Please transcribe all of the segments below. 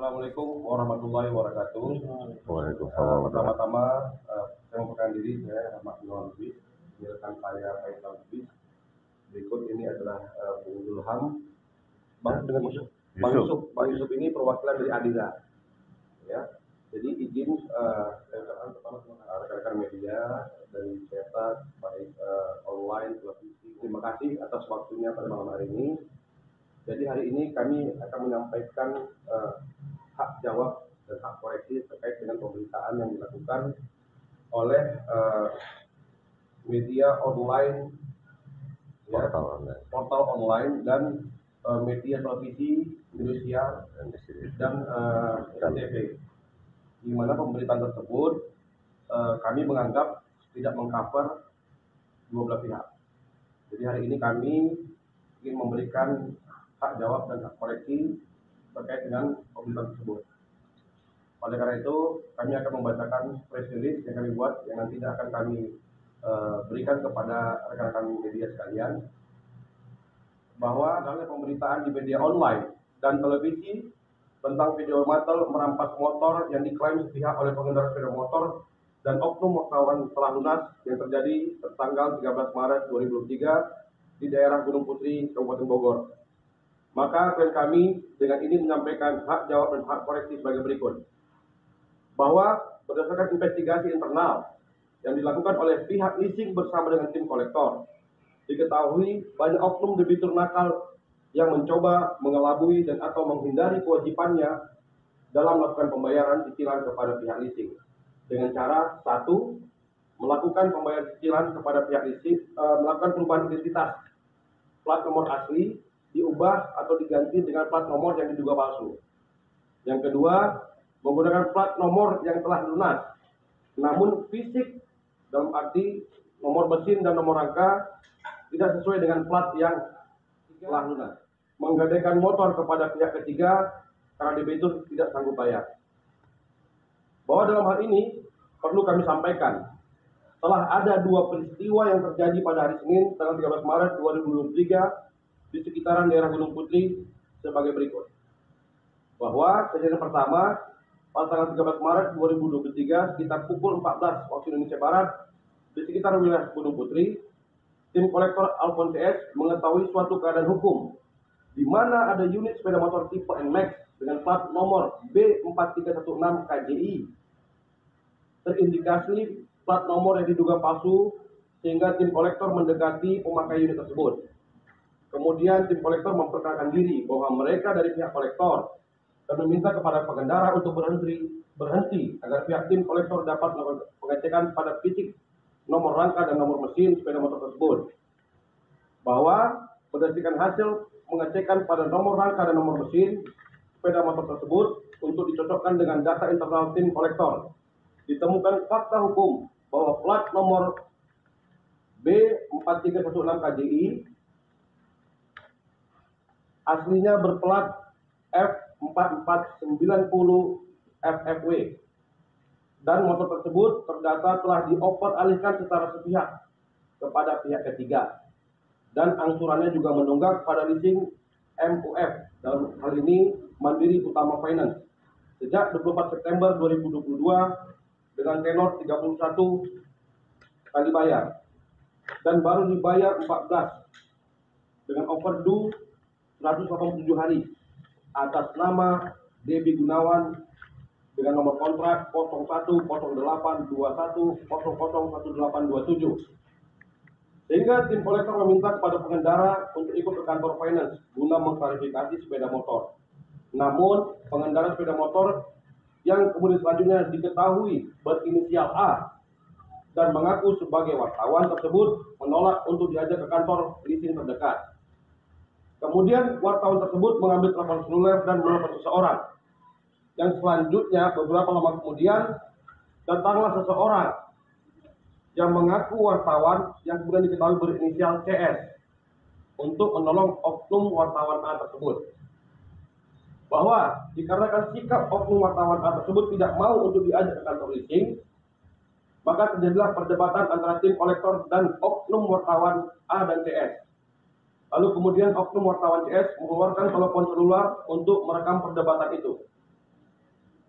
Assalamualaikum warahmatullahi wabarakatuh. Waalaikumsalam. Pertama-tama saya memperkenalkan diri, saya Ahmad Nur Lubis, rekan saya Faisal Lubis. Berikut ini adalah Bung Zulham, Bang Yusuf ini perwakilan dari Adira. Ya, jadi izin rekan-rekan media dari cetak baik online, televisi. Terima kasih atas waktunya pada malam hari ini. Jadi hari ini kami akan menyampaikan hak jawab dan hak koreksi terkait dengan pemberitaan yang dilakukan oleh media online, portal online dan media televisi Indonesia dan TV. Di mana pemberitaan tersebut kami menganggap tidak mengcover dua belah pihak. Jadi hari ini kami ingin memberikan hak jawab dan hak koreksi terkait dengan pemberitaan tersebut. Oleh karena itu, kami akan membacakan press release yang kami buat, yang nanti akan kami berikan kepada rekan-rekan media sekalian, bahwa dalam pemberitaan di media online dan televisi tentang video amatir merampas motor yang diklaim sepihak oleh pengendara sepeda motor dan oknum wartawan telah lunas yang terjadi tertanggal 13 Maret 2023 di daerah Gunung Putri, Kabupaten Bogor. Maka klien kami dengan ini menyampaikan hak jawab dan hak koreksi sebagai berikut. Bahwa berdasarkan investigasi internal yang dilakukan oleh pihak leasing bersama dengan tim kolektor, diketahui banyak oknum debitur nakal yang mencoba mengelabui dan atau menghindari kewajibannya dalam melakukan pembayaran cicilan kepada pihak leasing. Dengan cara, satu, melakukan pembayaran cicilan kepada pihak leasing, melakukan perubahan identitas plat nomor asli, diubah atau diganti dengan plat nomor yang diduga palsu. Yang kedua, menggunakan plat nomor yang telah lunas, namun fisik dalam arti nomor mesin dan nomor rangka tidak sesuai dengan plat yang telah lunas. Menggadaikan motor kepada pihak ketiga karena debitur tidak sanggup bayar. Bahwa dalam hal ini perlu kami sampaikan, telah ada dua peristiwa yang terjadi pada hari Senin tanggal 13 Maret 2023 di sekitaran daerah Gunung Putri sebagai berikut. Bahwa kejadian pertama pada tanggal 13 Maret 2023 sekitar pukul 14 waktu Indonesia Barat di sekitar wilayah Gunung Putri, tim kolektor Alphon CS mengetahui suatu keadaan hukum di mana ada unit sepeda motor tipe NMAX dengan plat nomor B4316 KJI terindikasi plat nomor yang diduga palsu, sehingga tim kolektor mendekati pemakai unit tersebut. Kemudian tim kolektor memperkenalkan diri bahwa mereka dari pihak kolektor dan meminta kepada pengendara untuk berhenti agar pihak tim kolektor dapat melakukan pengecekan pada fisik nomor rangka dan nomor mesin sepeda motor tersebut. Bahwa berdasarkan hasil pengecekan pada nomor rangka dan nomor mesin sepeda motor tersebut untuk dicocokkan dengan data internal tim kolektor, ditemukan fakta hukum bahwa plat nomor B4316 KJI aslinya berplat F4490 FFW dan motor tersebut terdata telah dioper alihkan secara sepihak kepada pihak ketiga dan angsurannya juga menunggak pada leasing MUF, dalam hal ini Mandiri Utama Finance, sejak 24 September 2022 dengan tenor 31 kali bayar dan baru dibayar 14 dengan overdue 187 hari atas nama Debi Gunawan dengan nomor kontrak 010821001827. Sehingga tim kolektor meminta kepada pengendara untuk ikut ke kantor finance guna mengklarifikasi sepeda motor. Namun pengendara sepeda motor yang kemudian selanjutnya diketahui berinisial A dan mengaku sebagai wartawan tersebut menolak untuk diajak ke kantor leasing terdekat. Kemudian wartawan tersebut mengambil telepon seluler dan menelpon seseorang. Yang selanjutnya beberapa lama kemudian datanglah seseorang yang mengaku wartawan yang kemudian diketahui berinisial CS untuk menolong oknum wartawan A tersebut. Bahwa dikarenakan sikap oknum wartawan A tersebut tidak mau untuk diajak ke kantor leasing, maka terjadilah perdebatan antara tim kolektor dan oknum wartawan A dan CS. Lalu kemudian oknum wartawan CS mengeluarkan telepon seluler untuk merekam perdebatan itu.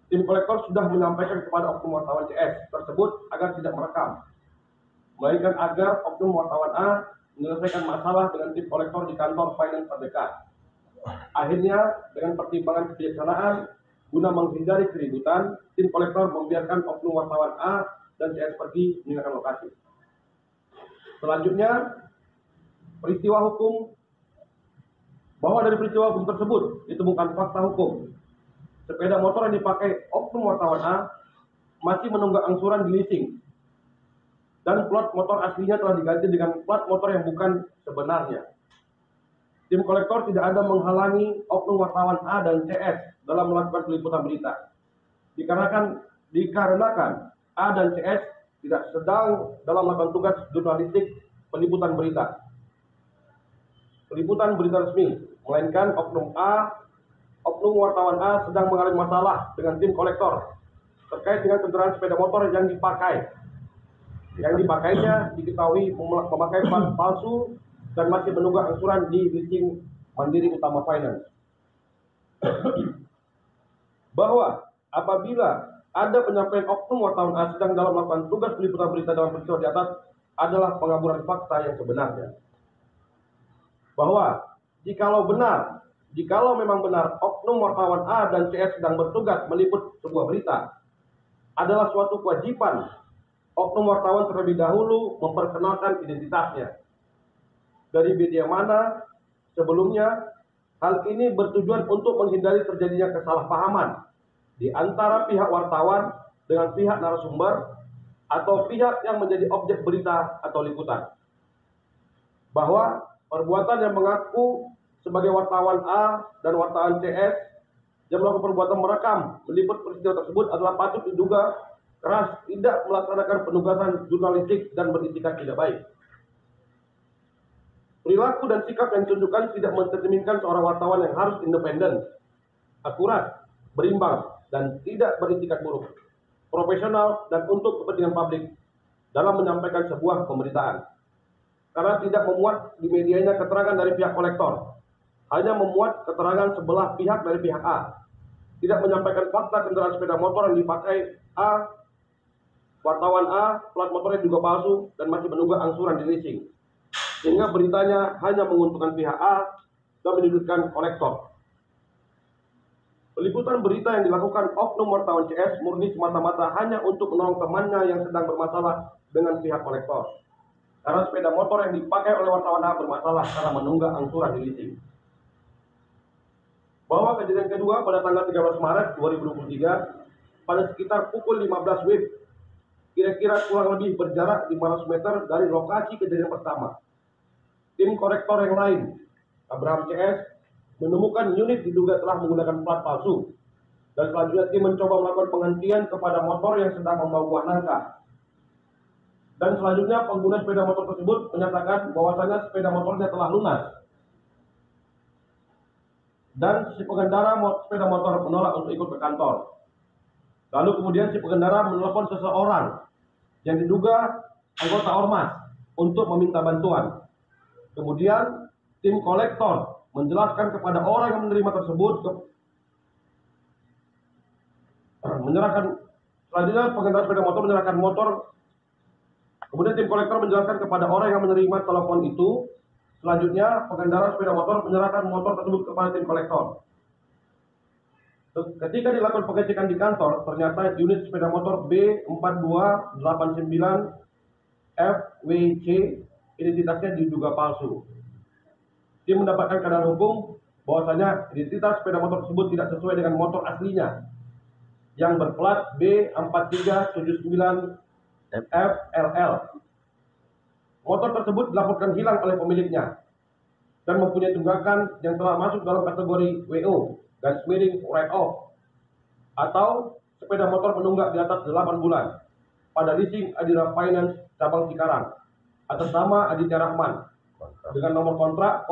tim kolektor sudah menyampaikan kepada oknum wartawan CS tersebut agar tidak merekam, melainkan agar oknum wartawan A menyelesaikan masalah dengan tim kolektor di kantor finance terdekat. Akhirnya, dengan pertimbangan kebijaksanaan, guna menghindari keributan, tim kolektor membiarkan oknum wartawan A dan CS pergi meninggalkan lokasi. Selanjutnya, peristiwa hukum. Bahwa dari peristiwa hukum tersebut ditemukan fakta hukum. Sepeda motor yang dipakai oknum wartawan A masih menunggak angsuran di leasing, dan plat motor aslinya telah diganti dengan plat motor yang bukan sebenarnya. Tim kolektor tidak ada menghalangi oknum wartawan A dan CS dalam melakukan peliputan berita. Dikarenakan A dan CS tidak sedang dalam melakukan tugas jurnalistik peliputan berita resmi, melainkan oknum wartawan A sedang mengalami masalah dengan tim kolektor terkait dengan kendaraan sepeda motor yang dipakai. Yang dipakainya diketahui memakai plat palsu dan masih menunggak angsuran di leasing Mandiri Utama Finance. Bahwa apabila ada penyampaian oknum wartawan A sedang dalam melakukan tugas peliputan berita dalam peristiwa di atas adalah pengaburan fakta yang sebenarnya. Bahwa jikalau memang benar oknum wartawan A dan CS sedang bertugas meliput sebuah berita, adalah suatu kewajiban oknum wartawan terlebih dahulu memperkenalkan identitasnya, dari media mana sebelumnya. Hal ini bertujuan untuk menghindari terjadinya kesalahpahaman di antara pihak wartawan dengan pihak narasumber atau pihak yang menjadi objek berita atau liputan. Bahwa perbuatan yang mengaku sebagai wartawan A dan wartawan CS yang melakukan perbuatan merekam meliput peristiwa tersebut adalah patut diduga keras tidak melaksanakan penugasan jurnalistik dan beritikat tidak baik. Perilaku dan sikap yang ditunjukkan tidak mencerminkan seorang wartawan yang harus independen, akurat, berimbang, dan tidak beritikat buruk, profesional, dan untuk kepentingan publik dalam menyampaikan sebuah pemberitaan. Karena tidak memuat di medianya keterangan dari pihak kolektor, hanya memuat keterangan sebelah pihak dari pihak A, tidak menyampaikan fakta kendaraan sepeda motor yang dipakai A, wartawan A, plat motornya juga palsu, dan masih menunggak angsuran di leasing, sehingga beritanya hanya menguntungkan pihak A dan menyudutkan kolektor. Peliputan berita yang dilakukan oknum wartawan CS murni semata-mata hanya untuk menolong temannya yang sedang bermasalah dengan pihak kolektor. Karena sepeda motor yang dipakai oleh wartawan A bermasalah karena menunggak angsuran di leasing. Bahwa kejadian kedua pada tanggal 13 Maret 2023 pada sekitar pukul 15 WIB, kira-kira kurang lebih berjarak 500 meter dari lokasi kejadian pertama, tim korektor yang lain, Abraham CS, menemukan unit diduga telah menggunakan plat palsu, dan selanjutnya tim mencoba melakukan penghentian kepada motor yang sedang membawa buah nangka. Dan selanjutnya pengguna sepeda motor tersebut menyatakan bahwasanya sepeda motornya telah lunas. Dan si pengendara sepeda motor menolak untuk ikut ke kantor. Lalu kemudian si pengendara menelpon seseorang yang diduga anggota ormas untuk meminta bantuan. Kemudian tim kolektor menjelaskan kepada orang yang menerima tersebut selanjutnya pengendara sepeda motor menyerahkan motor. Kemudian tim kolektor menjelaskan kepada orang yang menerima telepon itu. Selanjutnya pengendara sepeda motor menyerahkan motor tersebut kepada tim kolektor. Ketika dilakukan pengecekan di kantor, ternyata unit sepeda motor B4289 FWC identitasnya diduga palsu. Tim mendapatkan keadaan hukum bahwasanya identitas sepeda motor tersebut tidak sesuai dengan motor aslinya yang berplat B4379 FLL. Motor tersebut dilaporkan hilang oleh pemiliknya dan mempunyai tunggakan yang telah masuk dalam kategori WO garis miring write off atau sepeda motor menunggak di atas 8 bulan pada leasing Adira Finance cabang Cikarang atas nama Aditya Rahman dengan nomor kontrak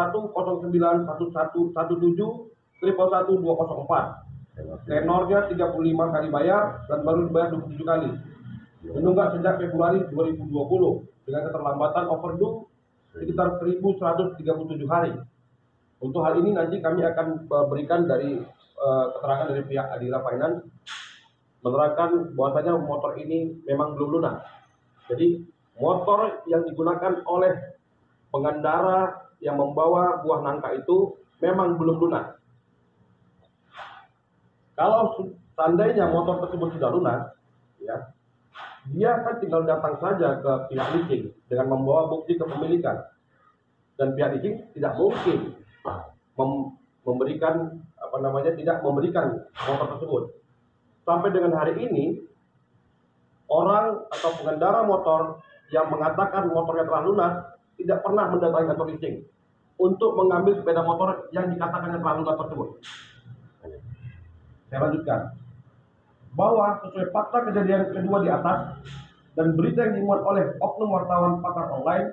01091117110204. Tenornya 35 kali bayar dan baru dibayar 27 kali. Menunggak sejak Februari 2020 dengan keterlambatan overdue sekitar 1137 hari. Untuk hal ini nanti kami akan berikan dari keterangan dari pihak Adira Finance menerangkan bahwasanya motor ini memang belum lunas. Jadi motor yang digunakan oleh pengendara yang membawa buah nangka itu memang belum lunas. Kalau seandainya motor tersebut sudah lunas, ya, dia kan tinggal datang saja ke pihak leasing dengan membawa bukti kepemilikan, dan pihak leasing tidak mungkin memberikan tidak memberikan motor tersebut. Sampai dengan hari ini, orang atau pengendara motor yang mengatakan motornya telah lunas tidak pernah mendatangi kantor leasing untuk mengambil sepeda motor yang dikatakannya telah lunas tersebut. Saya lanjutkan bahwa sesuai fakta kejadian kedua di atas dan berita yang dimuat oleh oknum wartawan pakar online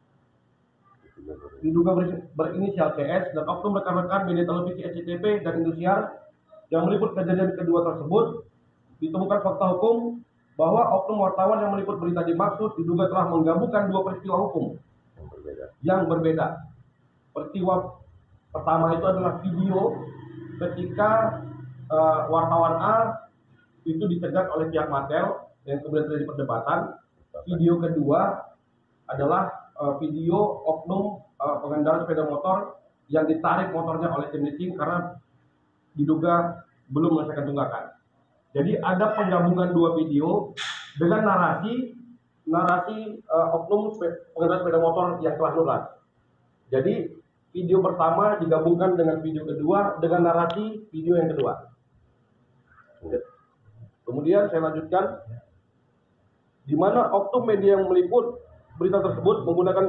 diduga berinisial CS dan oknum rekan-rekan media televisi SCTV dan Indosiar yang meliput kejadian kedua tersebut, ditemukan fakta hukum bahwa oknum wartawan yang meliput berita dimaksud diduga telah menggabungkan dua peristiwa hukum yang berbeda. Peristiwa pertama itu adalah video ketika wartawan A itu dicegat oleh pihak Mattel yang kemudian terjadi perdebatan. Video kedua adalah video oknum pengendara sepeda motor yang ditarik motornya oleh tim leasing karena diduga belum menyelesaikan tunggakan. Jadi ada penggabungan dua video dengan narasi oknum pengendara sepeda motor yang telah lunas. Jadi video pertama digabungkan dengan video kedua dengan narasi video yang kedua. Kemudian saya lanjutkan, di mana oknum media yang meliput berita tersebut menggunakan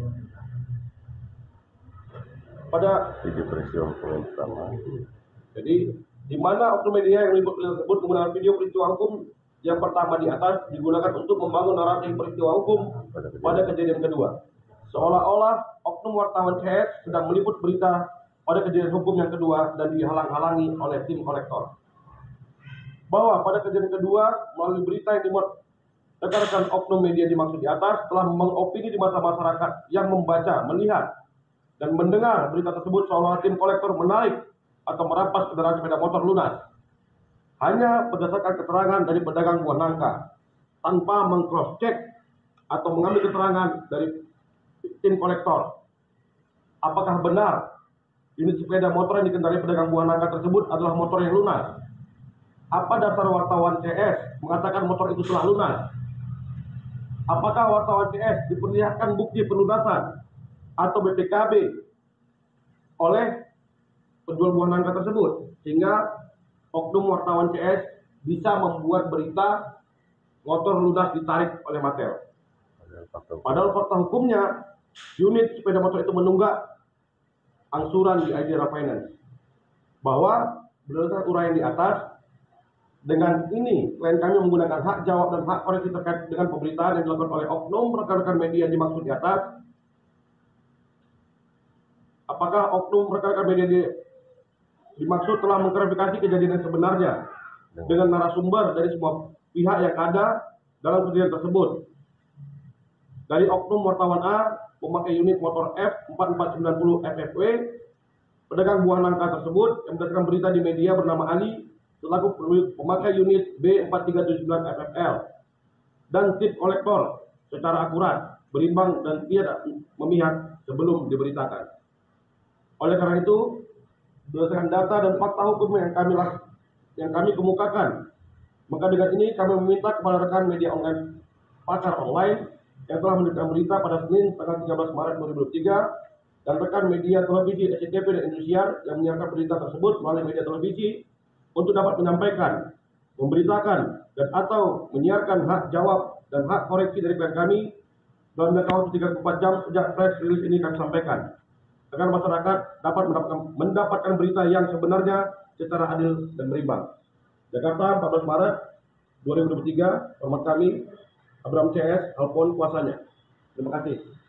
pada video peristiwa hukum pertama. Jadi di mana oknum media yang meliput berita tersebut menggunakan video peristiwa hukum yang pertama di atas digunakan untuk membangun narasi peristiwa hukum pada kejadian kedua. Seolah-olah oknum wartawan CS sedang meliput berita pada kejadian hukum yang kedua dan dihalang-halangi oleh tim kolektor. Bahwa pada kejadian kedua melalui berita yang dimuat rekan-rekan oknum media dimaksud di atas telah mengopini di mata masyarakat yang membaca, melihat, dan mendengar berita tersebut seolah tim kolektor menarik atau merampas kendaraan sepeda motor lunas hanya berdasarkan keterangan dari pedagang buah nangka tanpa meng-cross check atau mengambil keterangan dari tim kolektor. Apakah benar unit sepeda motor yang dikendarai pedagang buah nangka tersebut adalah motor yang lunas? Apa dasar wartawan CS mengatakan motor itu telah lunas? Apakah wartawan CS diperlihatkan bukti pelunasan atau BPKB oleh penjual buah nangka tersebut sehingga oknum wartawan CS bisa membuat berita motor lunas ditarik oleh Mattel? Padahal fakta hukumnya unit sepeda motor itu menunggak angsuran di Idera Finance. Bahwa berdasarkan uraian di atas, dengan ini klien kami menggunakan hak jawab dan hak koreksi terkait dengan pemberitaan yang dilakukan oleh oknum rekan-rekan media yang dimaksud di atas. Apakah oknum rekan-rekan media dimaksud telah mengklarifikasi kejadian yang sebenarnya dengan narasumber dari semua pihak yang ada dalam kejadian tersebut? Dari oknum wartawan A memakai unit motor F4490 FFW, pedagang buah nangka tersebut yang berdasarkan berita di media bernama Ali selaku pemakai unit B4379 FFL dan tip kolektor secara akurat, berimbang dan tidak memihak sebelum diberitakan. Oleh karena itu, berdasarkan data dan fakta hukum yang kami kemukakan, maka dengan ini kami meminta kepada rekan media online pakar online yang telah menerbitkan berita pada Senin tanggal 13 Maret 2023 dan rekan media televisi SCTV dan Indosiar yang menyiarkan berita tersebut melalui media televisi untuk dapat menyampaikan, memberitakan, dan atau menyiarkan hak jawab dan hak koreksi dari klien kami dalam jangka waktu 34 jam sejak press release ini kami sampaikan, agar masyarakat dapat mendapatkan berita yang sebenarnya secara adil dan berimbang. Jakarta, 14 Maret 2023, hormat kami, Abraham CS, Alpon kuasanya. Terima kasih.